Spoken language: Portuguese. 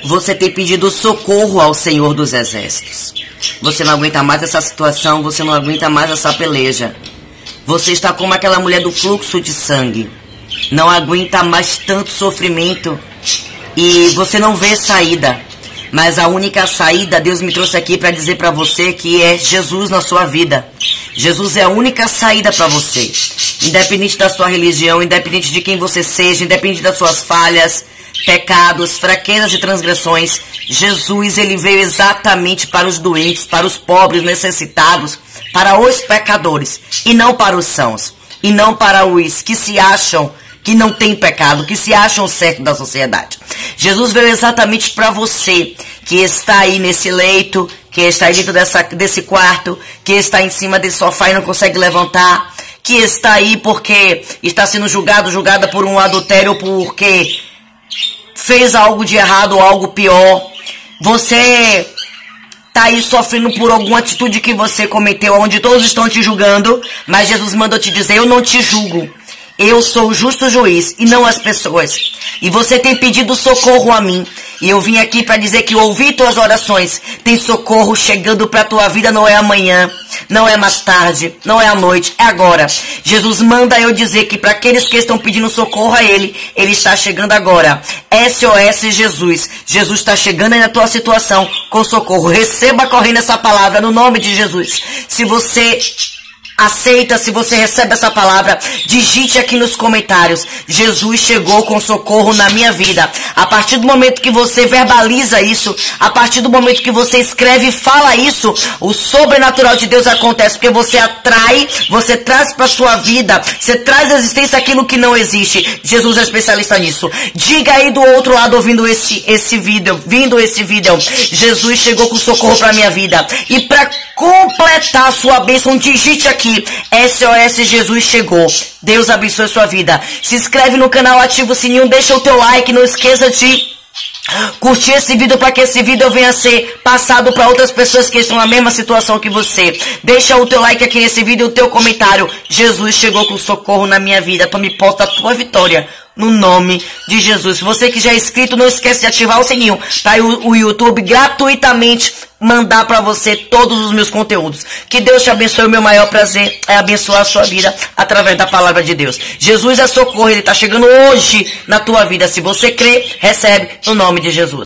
Você tem pedido socorro ao Senhor dos Exércitos. Você não aguenta mais essa situação, você não aguenta mais essa peleja. Você está como aquela mulher do fluxo de sangue. Não aguenta mais tanto sofrimento e você não vê saída. Mas a única saída, Deus me trouxe aqui para dizer para você que é Jesus na sua vida. Jesus é a única saída para você. Independente da sua religião, independente de quem você seja, independente das suas falhas, pecados, fraquezas e transgressões, Jesus, ele veio exatamente para os doentes, para os pobres, necessitados, para os pecadores, e não para os sãos, e não para os que se acham que não tem pecado, que se acham certo da sociedade. Jesus veio exatamente para você, que está aí nesse leito, que está aí dentro desse quarto, que está em cima desse sofá e não consegue levantar, que está aí porque está sendo julgada por um adultério, porque fez algo de errado ou algo pior. Você está aí sofrendo por alguma atitude que você cometeu, onde todos estão te julgando, mas Jesus mandou te dizer: eu não te julgo. Eu sou o justo juiz e não as pessoas. E você tem pedido socorro a mim. E eu vim aqui para dizer que eu ouvi tuas orações. Tem socorro chegando para a tua vida, não é amanhã, não é mais tarde, não é à noite, é agora. Jesus manda eu dizer que para aqueles que estão pedindo socorro a Ele, Ele está chegando agora. SOS Jesus. Jesus está chegando aí na tua situação com socorro. Receba correndo essa palavra no nome de Jesus. Se você aceita, se você recebe essa palavra, digite aqui nos comentários: Jesus chegou com socorro na minha vida. A partir do momento que você verbaliza isso, a partir do momento que você escreve e fala isso, o sobrenatural de Deus acontece, porque você atrai, você traz para sua vida, você traz à existência aquilo que não existe. Jesus é especialista nisso. Diga aí do outro lado, ouvindo esse vídeo, Jesus chegou com socorro para minha vida. E para completar a sua bênção, digite aqui: SOS Jesus chegou. Deus abençoe a sua vida. Se inscreve no canal, ativa o sininho, deixa o teu like, não esqueça de curtir esse vídeo para que esse vídeo venha a ser passado para outras pessoas que estão na mesma situação que você. Deixa o teu like aqui nesse vídeo, o teu comentário: Jesus chegou com socorro na minha vida. Tome posse da tua vitória no nome de Jesus. Se você que já é inscrito, não esquece de ativar o sininho para o YouTube gratuitamente mandar para você todos os meus conteúdos. Que Deus te abençoe. O meu maior prazer é abençoar a sua vida através da palavra de Deus. Jesus é socorro, Ele está chegando hoje na tua vida. Se você crê, recebe no nome de Jesus.